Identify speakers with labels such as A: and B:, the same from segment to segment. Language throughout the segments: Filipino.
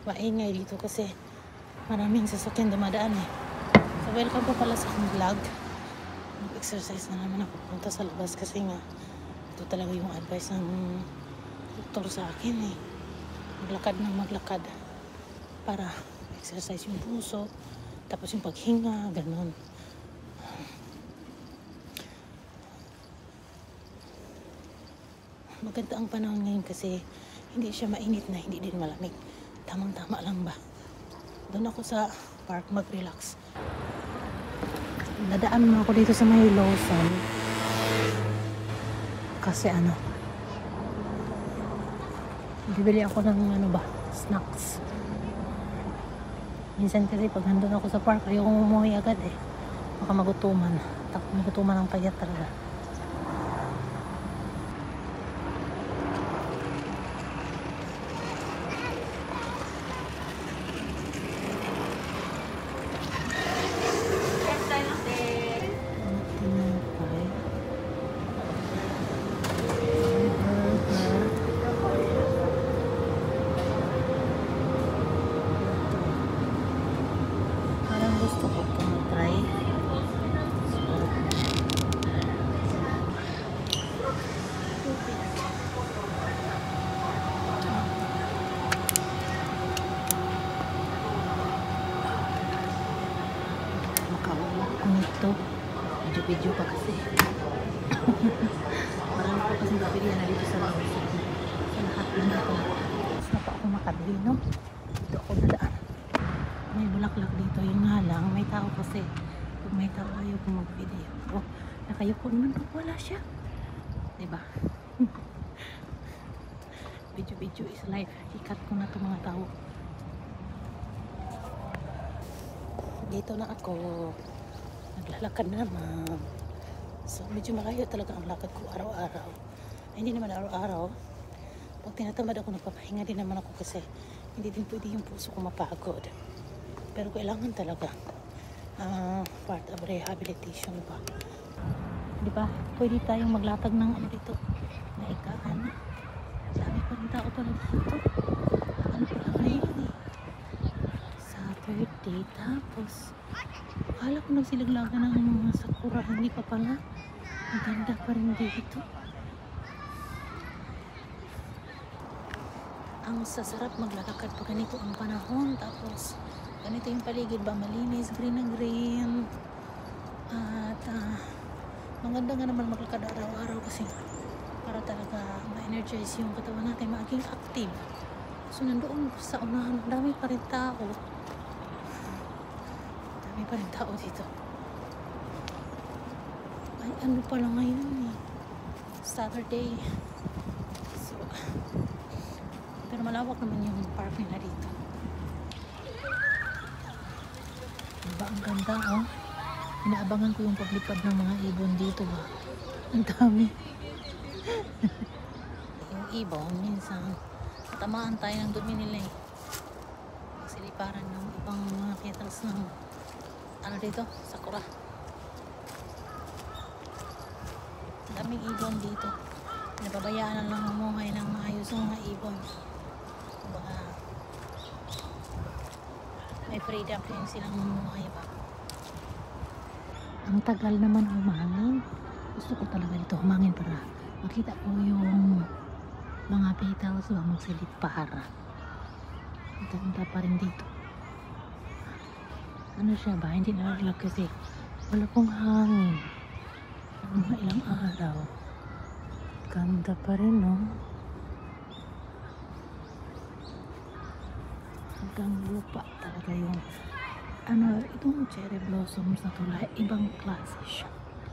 A: maingay dito kasi maraming sasakyan dumadaan eh. So welcome po pala sa aking vlog. Mag-exercise na naman ako punta sa labas kasi nga ito talaga yung advice ng doktor sa akin eh. Maglakad ng maglakad para exercise yung puso, tapos yung paghinga, ganun. Maganda ang panahon ngayon kasi hindi siya mainit na hindi din malamig. Tamang-tama lang ba? Doon ako sa park mag-relax. Nadaan mo ako dito sa may Lawson. Kasi bibili ako ng snacks. Minsan kasi pag nandun ako sa park, ayokong umuwi agad eh. Baka magutuman. Magutuman ang payat talaga. Gusto ko itong try. Makawalak ko nito. Video pa kasi. Marami pa kasi gabili na dito sa labas. Sa lahat din ako. Gusto pa ako makabili, no? Dito ako nadaan. May bulaklak dito, yung nga lang may tao kasi pag may tao ayaw ko mag-video. Oh, nakayuko naman pag wala siya, diba? Video is life. Ikat ko na itong mga tao. Dito na ako naglalakad naman, so medyo malayo talaga ang lakad ko araw-araw. Hindi naman araw-araw, pag tinatamad ako nagpapahinga din naman ako kasi hindi din pwede yung puso ko mapagod. Pero kailangan talaga part of rehabilitation pa. Di ba? Pwede tayong maglatag ng dito. Naikaan. Dami pa rin tao pala dito. Ano pala ngayon eh? Saturday. Tapos akala ko nagsilaglagan ng mga sakura. Hindi pa pala. Ang ganda pa rin dito. Ang sasarap maglalakad pag ganito ang panahon. Tapos ganito yung paligid ba, malinis, green na green. At maganda nga naman maglakad araw-araw kasi para talaga ma-energize yung katawan natin, maging active. So nandoon sa unahan, dami pa rin tao. Dami pa rin tao dito. Ay, ano pala ngayon eh, Saturday. So, pero malawak naman yung park nila dito. Diba ang ganda, oh? Inaabangan ko yung paglipad ng mga ibon dito, ba? Ang dami. Yung ibon, minsan matamaan tayo ng dumi nila eh. Siliparan ng ibang mga petals ng dito, sakura. Daming ibon dito. Nababayaan na lang umuhay ng maayos ang mga ibon. Kumbaga may freedom din silang mumuhay ba. Ang tagal naman humangin. Gusto ko talaga dito humangin para makita ko yung mga petals ba magsilip para. Ang ganda pa rin dito. Ano siya ba? Hindi nalalag kasi wala pong hangin. Mga ilang araw. Ganda pa rin, no? Hanggang lupa talaga yung itong cherry blossoms na tulay, ibang klase siya.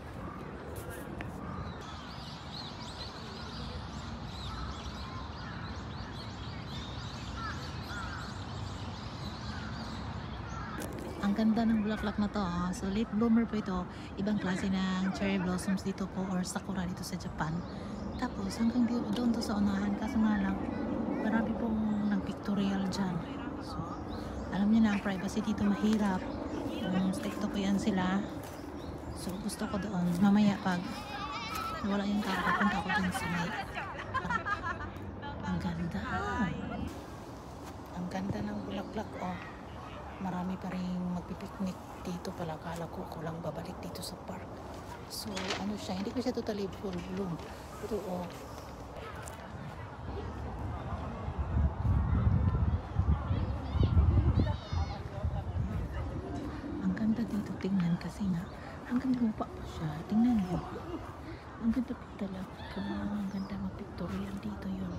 A: Ang ganda ng bulaklak na to, oh. So late bloomer po ito, ibang klase ng cherry blossoms dito po or sakura dito sa Japan. Tapos hanggang doon to sa unahan, kaso nga lang marami pong nag-pictorial dyan. So alam niyo na ang privacy dito mahirap. Stricto po yan sila. So gusto ko doon mamaya pag wala yung tao, papunta ako dun sa may ang ganda. Ang ganda ng bulaklak, oh. Marami pa rin magpipiknik dito pala. Akala ko ako lang babalik dito sa park. So, ano siya, hindi ko siya totally full bloom. Pero, oh, ang ganda dito tingnan kasi nga, hanggang lupa pa siya. Tingnan mo. Ang ganda pa talaga. Ang ganda mag-pictorial dito yun.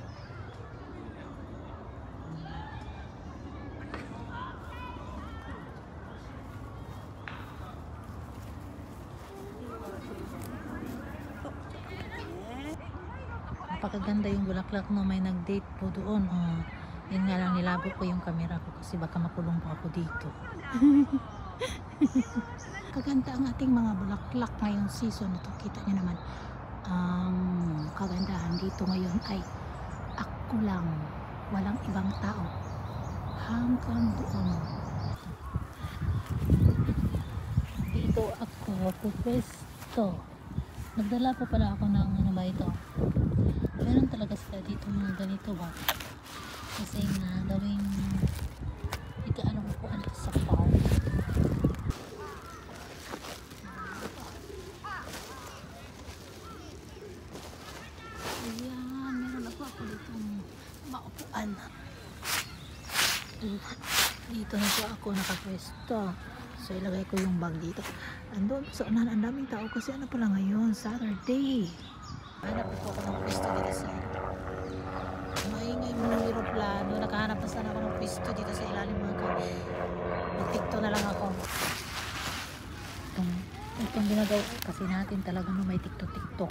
A: Napakaganda yung bulaklak, no. May nag-date po doon. Oh, yun nga lang, nilabo ko yung camera ko kasi baka makulong po ako dito. Kaganda ang ating mga bulaklak ngayong season na to. Kita nyo naman. Ang kagandahan dito ngayon ay ako lang. Walang ibang tao. Hanggang doon. Dito ako pupwesto. Nagdala po pala ako ng ano ba ito. Meron talaga sila dito mga ganito ba? Kasi nga gawing ika-ano ko po ano sa farm. Ayan, meron ako dito maupuan. Dito na po ako nakapwesto. So ilagay ko yung bag dito. Andun sa unahan, ang daming tao kasi ano pala ngayon, Saturday. Hanap po ako ng pwesto dito sa maingay mo ng aeroplano. Nakahanap na sana ako ng pwesto dito sa ilalim mga mag-tikto na lang ako. Itong ginagawa kasi natin talaga no, may tikto.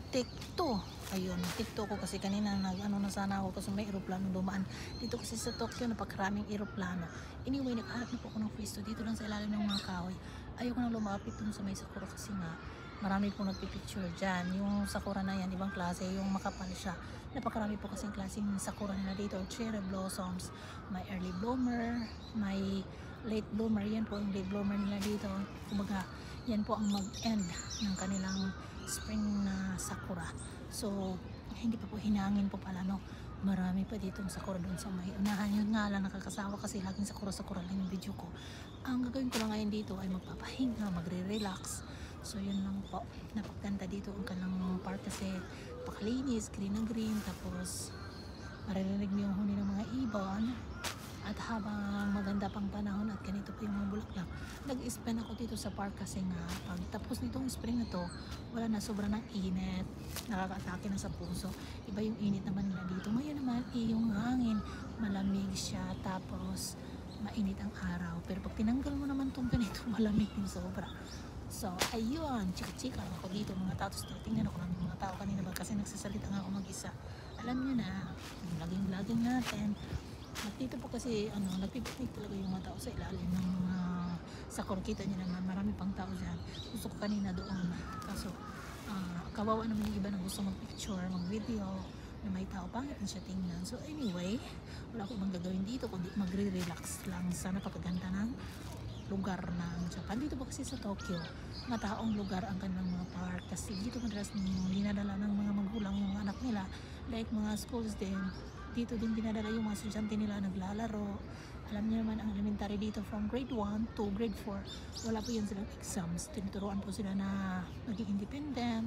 A: Ayun, tikto ko kasi kanina nag-ano na sana ako kasi may aeroplano dumaan. Dito kasi sa Tokyo napakaraming aeroplano. Anyway, nakahanap na po ako ng pwesto dito lang sa ilalim ng mga kahoy. Ayoko nang lumapit dun sa may sakura kasi nga marami po nagpipicture dyan. Yung sakura na yan, ibang klase, yung makapal siya. Napakarami po kasing klaseng sakura nila dito. Cherry blossoms, may early bloomer, may late bloomer. Yan po yung late bloomer nila dito. Kumbaga, yan po ang mag-end ng kanilang spring na sakura. So, hindi pa po hinangin po pala, no? Marami pa ditong sakura doon sa may unahan. Yun nga lang, nakakasawa kasi laging sakura lang yung video ko. Ang gagawin ko lang ngayon dito ay magpapahinga, magre-relax. So yun lang po, napaganda dito ang kanilang park kasi pakalinis, green na green, tapos maririnig mo yung huni ng mga ibon. At habang maganda pang panahon at ganito pa yung mga bulaklak, nag-spend ako dito sa park kasi nga pag tapos nitong spring na to, wala na, sobra ng init, nakaka-atake na sa puso. Iba yung init naman nila dito. Ngayon naman yung hangin, malamig siya, tapos mainit ang araw. Pero pag tinanggal mo naman tong ganito, malamig din sobra. So, ayun, chika-chika ako dito mga tao. Tingnan ako ng mga tao kanina ba kasi nagsasalita nga ako mag-isa. Alam nyo na, yung vlogging natin. At dito po kasi, nagpipiknik talaga yung mga tao sa ilalim ng mga sakura. Kita nyo naman, marami pang tao dyan. Gusto ko kanina doon. Kaso, kawawa naman yung iba na gusto mag-picture, mag-video, na may tao, pangit na siya tingnan. So anyway, wala ko bang gagawin dito kundi magre-relax lang sa napakaganda ng lugar ng Japan. Dito po kasi sa Tokyo, mataong lugar ang kanilang mga park kasi dito madalas dinadala ng mga magulang yung anak nila, like mga schools din. Dito din dinadala yung mga estudyante nila naglalaro. Alam niyo naman ang elementary dito from grade 1 to grade 4, wala po yan silang exams. Tinuturuan po sila na maging independent,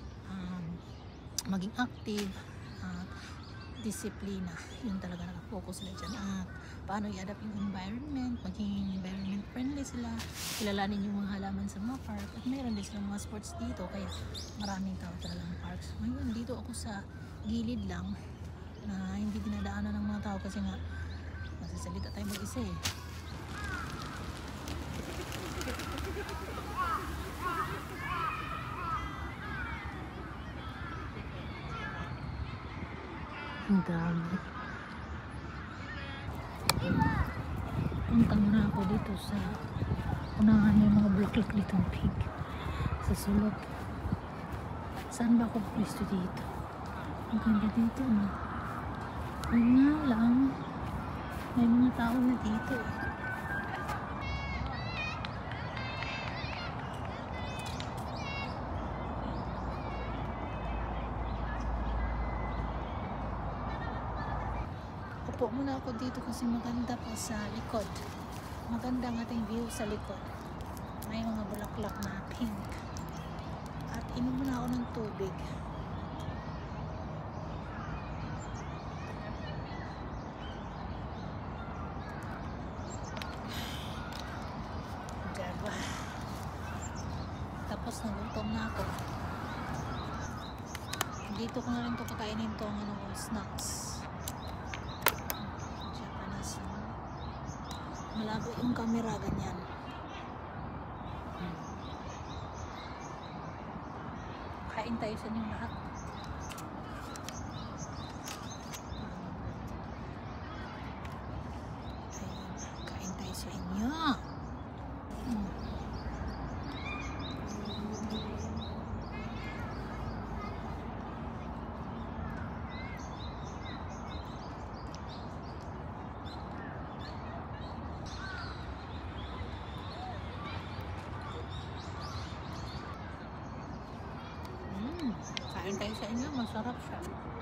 A: maging active, disiplina. Yun talaga nakafocus sila dyan. At paano i-adapt yung environment, maging environment friendly sila, kilalanin yung mga halaman sa mga park. At mayroon din silang mga sports dito, kaya maraming tao talagang parks. Ngayon dito ako sa gilid lang na hindi dinadaanan ng mga tao kasi nga masasalita tayo mag-isa eh. Ang dami. Punta muna ako dito sa unahan yung mga bulaklak dito ang pink sa sulok. Saan ba ako pwesto dito? Ang ganda dito, no? Ay nga lang, may mga tao na dito eh. Opo
B: muna ako dito kasi maganda po sa likod. Maganda ang ating view sa likod. May mga bulaklak na pink. At inom muna ako ng tubig. Diba? Tapos nagutom na ako. Dito ko na rin ito kakainin itong snacks. Japanese. Malabo yung camera, ganyan. Kain tayo sa inyong lahat. Kain tayo sa inyo. Kain tayo sa inyo, masarap siya.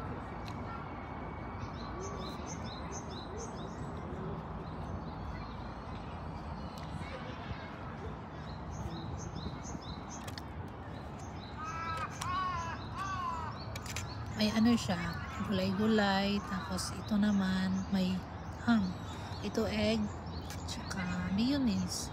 B: May ano siya, gulay-gulay, tapos ito naman may ham. Ito egg, tsaka mayonnaise.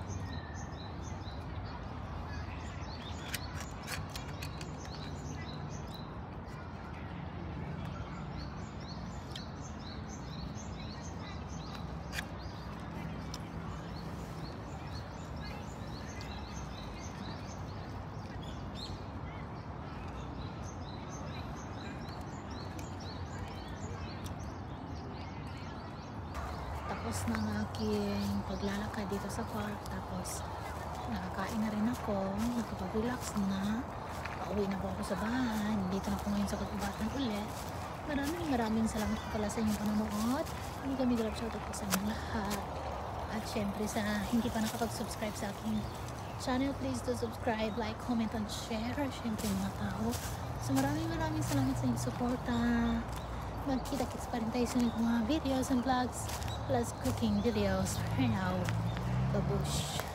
B: Tapos ng aking paglalakad dito sa park, tapos nakakain na rin ako, nakapag-relax na, pauwi na po ako sa bahay, dito na ako ngayon sa kagubatan ulit. Maraming salamat po pala sa inyong panonood. Hindi kami grab shoutout po sa inyong lahat. At syempre sa hindi pa nakapag-subscribe sa aking channel, please do subscribe, like, comment, and share. Syempre mga tao. So maraming salamat sa inyong suporta. Magkita-kits pa rin tayo sa mga videos and vlogs plus cooking videos. Right now, babush.